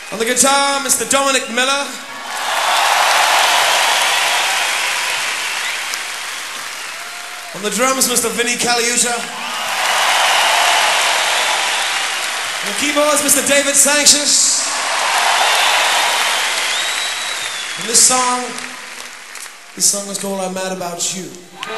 On the guitar, Mr. Dominic Miller. On the drums, Mr. Vinnie Caliuta. On the keyboards, Mr. David Sancious. And this song is called I'm Mad About You.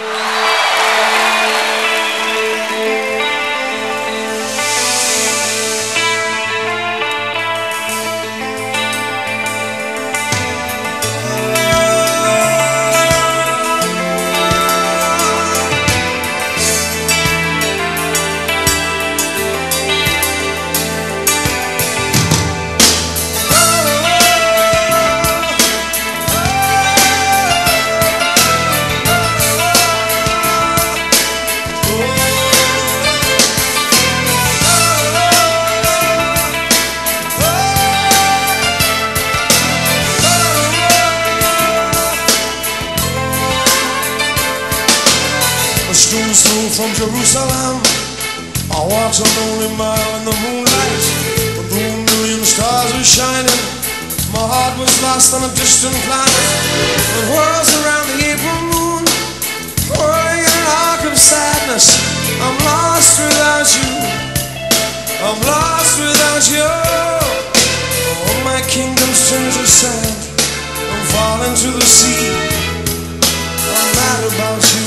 Stones thrown from Jerusalem, I walked a lonely mile in the moonlight. The 1,000,000 stars were shining. My heart was lost on a distant planet. The world's around the April moon, whirling in an arc of sadness. I'm lost without you. I'm lost without you. Oh, my kingdom's turned to sand. I'm falling to the sea. I'm mad about you.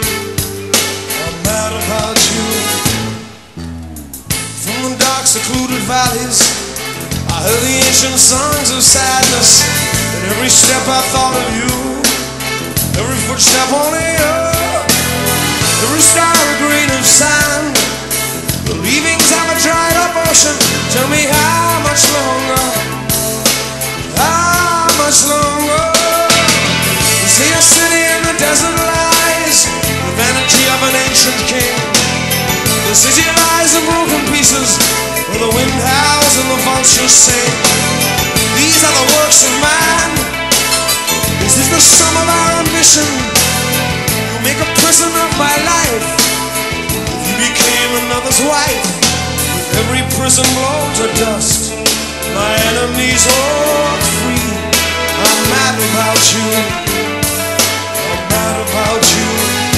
Mad about you. From the dark secluded valleys, I heard the ancient songs of sadness. At every step I thought of you, every footstep only you, every starry grain of sand, the leavings of a dried up ocean. Tell me how much longer, how much longer. You see a city in the desert lies, the vanity of an ancient king. The city lies in broken pieces, where the wind howls and the vultures sing. These are the works of man. This is the sum of our ambition. You make a prison of my life. If you became another's wife, with every prison blown to dust, my enemies walk free. I'm mad about you. I'm mad about you.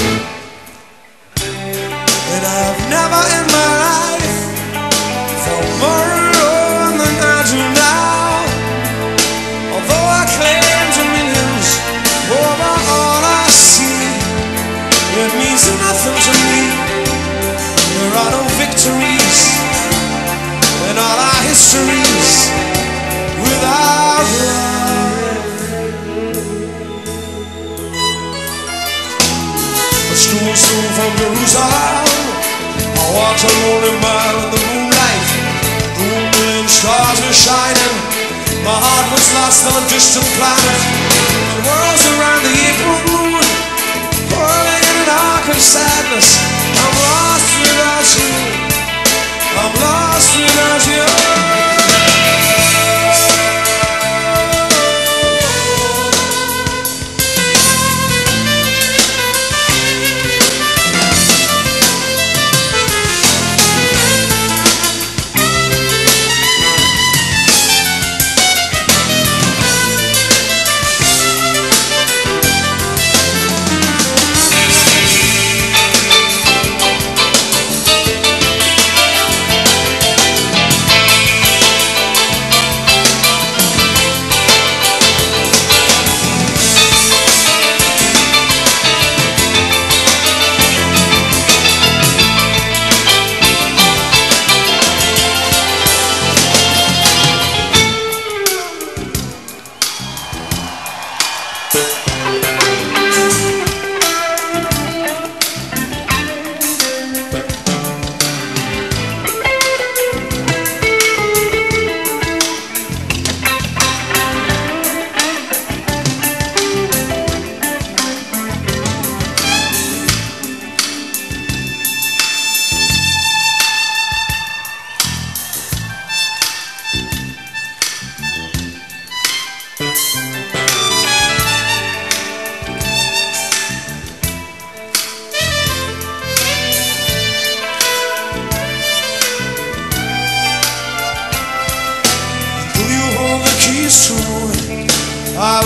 And I've never in my life felt more alone than I do now. Although I claim dominions over all I see, it means nothing to me. There are no victories in all our histories without love. A stone's thrown from Jerusalem, I walked a lonely mile in the moonlight. The 1,000,000 stars were shining. My heart was lost on a distant planet. The world's around the April moon, whirling in an arc of sadness. I'm lost without you. I'm lost without you.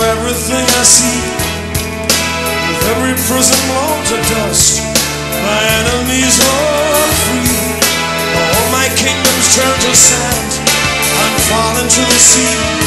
everything I see. With every prison blown to dust, my enemies are free. All my kingdoms turn to sand and fall into the sea.